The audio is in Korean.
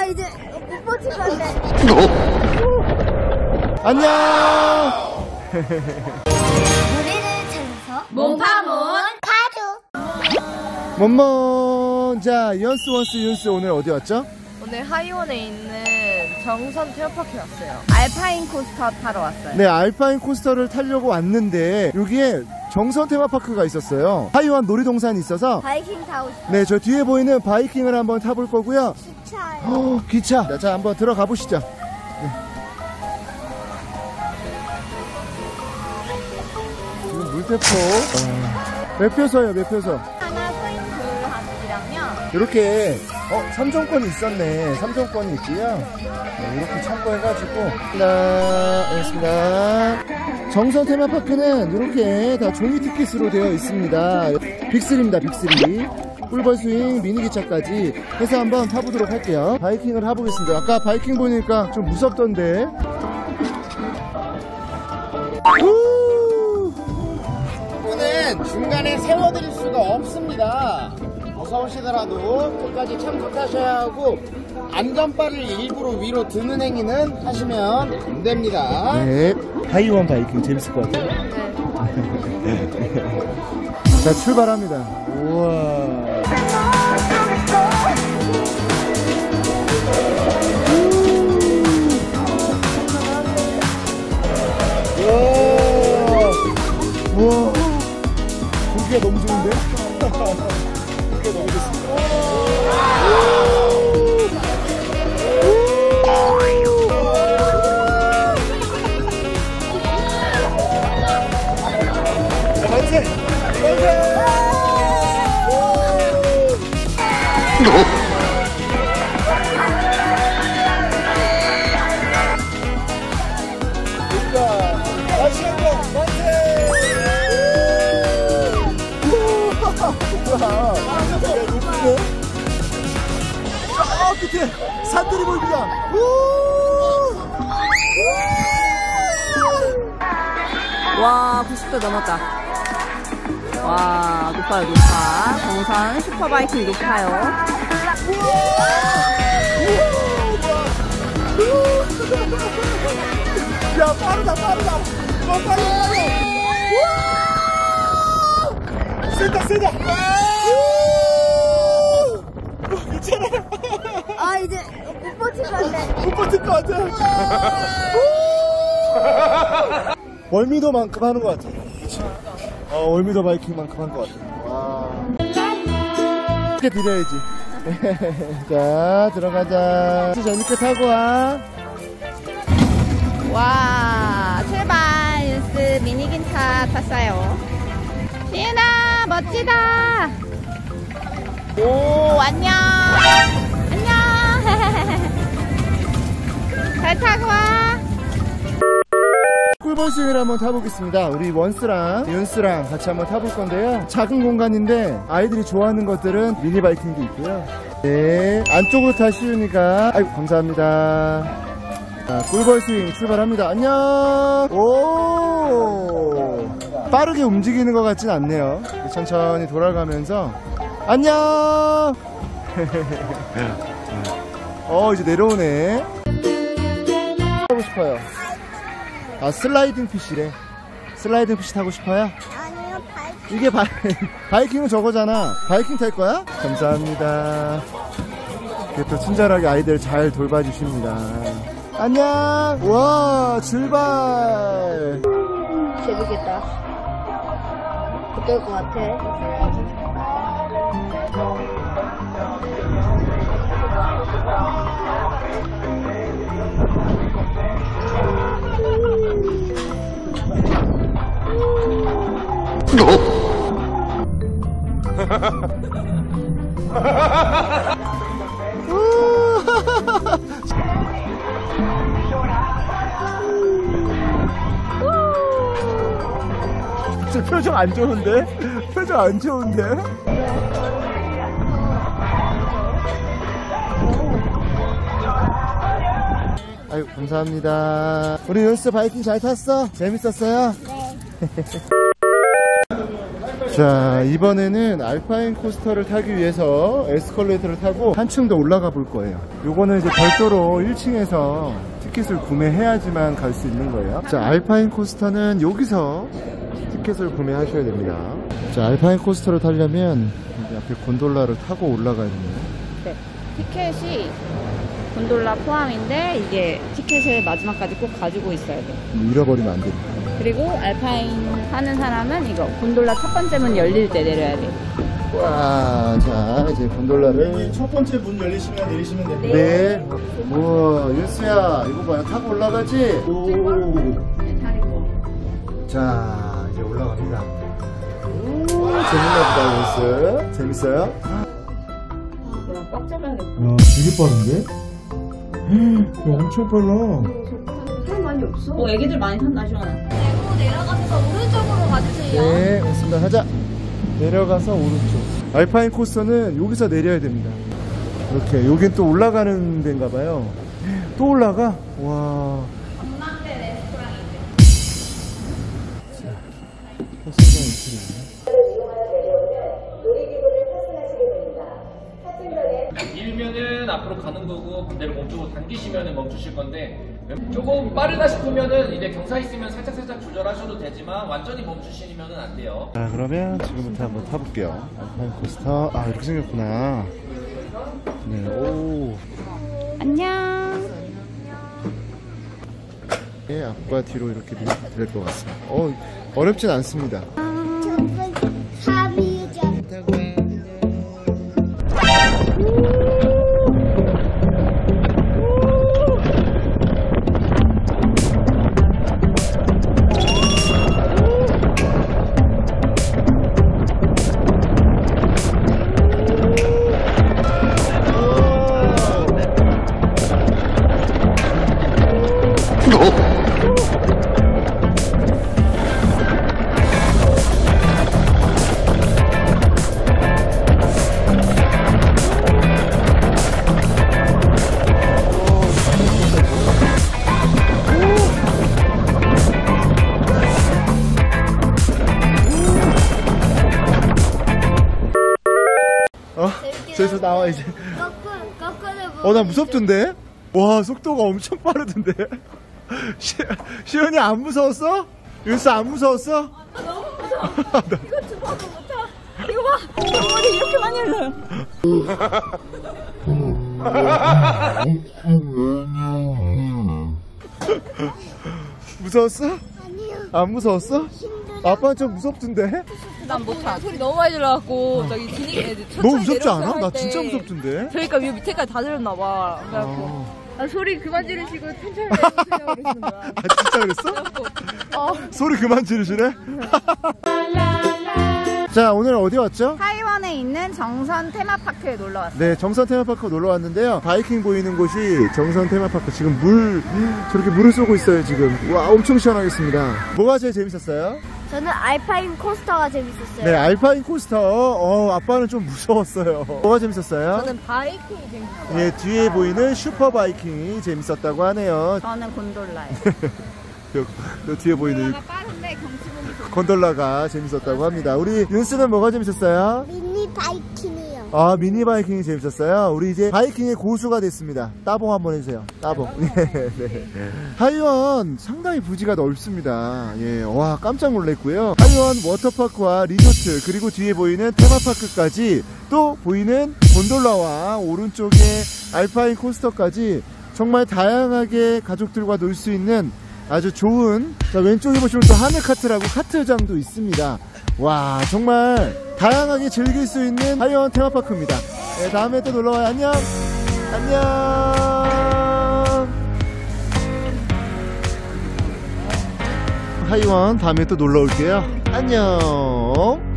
이제 못 버틸 것 같아. 안녕. 우리를 찾아서 몸파몬 가족. 몬몬. 자, 연스 오늘 어디 왔죠? 오늘 하이원에 있는 정선 테마파크에 왔어요. 알파인 코스터 타러 왔어요. 네, 알파인 코스터를 타려고 왔는데 여기에 정선 테마파크가 있었어요. 하이원 놀이동산이 있어서 바이킹 타고 싶어. 네, 저 뒤에 보이는 바이킹을 한번 타볼 거고요. 기차요. 기차. 자, 한번 들어가 보시죠. 네. 지금 물대포. 몇 표서요, 몇 표서? 하나 포인트 하기랑요. 이렇게 3종권이 있었네. 3종권이 있고요. 네, 이렇게 참고해가지고 알겠습니다. 정선 테마파크는 이렇게 다 종이 티켓으로 되어 있습니다. 빅3입니다. 빅3. 꿀벌 스윙, 미니 기차까지 해서 한번 타보도록 할게요. 바이킹을 타보겠습니다. 아까 바이킹 보니까 좀 무섭던데. 는 중간에 세워드릴 수가 없습니다. 무서우시더라도 끝까지 참고하셔야 하고 안전바를 일부러 위로 드는 행위는 하시면 안 됩니다. 네, 하이원 바이킹 재밌을 것 같아요. 자, 출발합니다. 우와. 우와, 공기가 너무 좋은데? 공기가 너무 좋습니다. 만세! 만세! 다시 한번 만세! 끝에 산들이 보입니다. 와, 90도 넘었다. 와, 높아요, 높아. 정선 슈퍼바이킹 높아요. 야, 빠르다. 빨리. 세다. 괜찮아. 아 이제 못 버틸 것 같아. 못 버틸 것 같아. 월미도만큼 하는 것 같아. 그치? 월미도 바이킹만큼 한 것 같아. 와. 이렇게 드려야지. 자, 들어가자. 재밌게 타고 와. 와, 출발! 윤스 미니기차 탔어요. 시은아, 멋지다! 오, 안녕! 잘 타고 와! 꿀벌 스윙을 한번 타보겠습니다. 우리 원스랑 윤스랑 같이 한번 타볼 건데요. 작은 공간인데 아이들이 좋아하는 것들은 미니 바이킹도 있고요. 네, 안쪽으로 다 쉬우니까. 아이고, 감사합니다. 자, 꿀벌 스윙 출발합니다. 안녕. 오, 빠르게 움직이는 것 같진 않네요. 천천히 돌아가면서 안녕. 이제 내려오네. 타고 싶어요. 슬라이딩 핏이래. 슬라이딩 핏이 타고 싶어요? 아니요 바이킹. 이게 바이킹은 저거잖아. 바이킹 탈 거야? 감사합니다. 이렇게 또 친절하게 아이들 잘 돌봐주십니다. 안녕. 와, 출발. 재밌겠다. 어떨 것 같아? 저 표정 안 좋은데? 표정 안 좋은데? 아유, 감사합니다. 우리 윤스 바이킹 잘 탔어? 재밌었어요? 네. 자, 이번에는 알파인 코스터를 타기 위해서 에스컬레이터를 타고 한층 더 올라가 볼 거예요. 요거는 이제 별도로 1층에서 티켓을 구매해야지만 갈 수 있는 거예요. 자, 알파인 코스터는 여기서 티켓을 구매하셔야 됩니다. 자, 알파인 코스터를 타려면 여기 앞에 곤돌라를 타고 올라가야 됩니다. 네. 티켓이 곤돌라 포함인데 이게 티켓을 마지막까지 꼭 가지고 있어야 돼요. 잃어버리면 안 됩니다. 그리고 알파인 하는 사람은 이거 곤돌라 첫 번째 문 열릴 때 내려야 돼요. 와, 자, 이제 곤돌라를. 첫 번째 문 열리시면 내리시면 됩니다. 네. 우와, 윤수야, 이거 봐요. 타고 올라가지? 오. 자, 이제 올라갑니다. 오, 재밌나 보다, 윤수. 재밌어요? 그럼 꽉 잡아야겠다. 야, 되게 빠른데? 엄청 빨라. 사람 많이 없어. 애기들 많이 탄다, 시원아. 내려가서 오른쪽으로 가주세요. 네, 됐습니다. 가자. 내려가서 오른쪽. 알파인 코스터는 여기서 내려야 됩니다. 이렇게. 여긴 또 올라가는 데인가 봐요. 또 올라가? 와. 전망대 레스토랑인데. 자, 코스가 이렇게 되네. 밀면은 앞으로 가는 거고 반대로 멈추고 당기시면은 멈추실 건데 조금 빠르다 싶으면은 이제 경사 있으면 살짝 조절하셔도 되지만 완전히 멈추시면은 안 돼요. 자, 그러면 지금부터 한번 타볼게요. 알파인 코스터. 아, 이렇게 생겼구나. 네, 오. 안녕. 네, 앞과 뒤로 이렇게 될 것 같습니다. 어렵진 않습니다. 저기서 나와 이제. 거꾸로 나 무섭던데? 와, 속도가 엄청 빠르던데? 시연이 안 무서웠어? 윤수 안 무서웠어? 너무 무서워. 이거 주먹도 못하. 이거 봐. 머리 이렇게 많이 흘러요. 무서웠어? 아니요. 안 무서웠어? 아빠는 좀 무섭던데? 난 못하. 소리 너무 많이 들어갖고 저기 너무 무섭지 않아? 나 진짜 무섭던데? 그러니까 위 밑에까지 다 들렸나봐. 그래갖고 소리 그만 지르시고 천천히 내려오세요 그러시는 거야. 아, 진짜 그랬어? 소리 그만 지르시래? 자, 오늘 어디 왔죠? 타이완에 있는 정선 테마파크에 놀러 왔어요. 네, 정선 테마파크 놀러 왔는데요. 바이킹 보이는 곳이 정선 테마파크. 지금 저렇게 물을 쏘고 있어요, 지금. 와, 엄청 시원하겠습니다. 뭐가 제일 재밌었어요? 저는 알파인 코스터가 재밌었어요. 네, 알파인 코스터. 아빠는 좀 무서웠어요. 뭐가 재밌었어요? 저는 바이킹이 재밌었어요. 예, 뒤에 보이는 슈퍼 바이킹이 재밌었다고 하네요. 저는 곤돌라예요. 요 뒤에 보이는 빠른데 경치 보기 좋고. 건돌라가 재밌었다고 합니다. 우리 윤스는 뭐가 재밌었어요? 미니 바이킹이요. 아, 미니 바이킹이 재밌었어요. 우리 이제 바이킹의 고수가 됐습니다. 따봉 한번 해주세요. 따봉. 네. 타이완 상당히 부지가 넓습니다. 예, 와, 깜짝 놀랐고요. 타이완 워터파크와 리조트, 그리고 뒤에 보이는 테마파크까지, 또 보이는 곤돌라와 오른쪽에 알파인 코스터까지 정말 다양하게 가족들과 놀 수 있는 아주 좋은, 자, 왼쪽에 보시면 또 하늘 카트라고 카트장도 있습니다. 와, 정말 다양하게 즐길 수 있는 타이완 테마파크입니다. 네, 다음에 또 놀러와요. 안녕. 타이완 다음에 또 놀러 올게요. 안녕.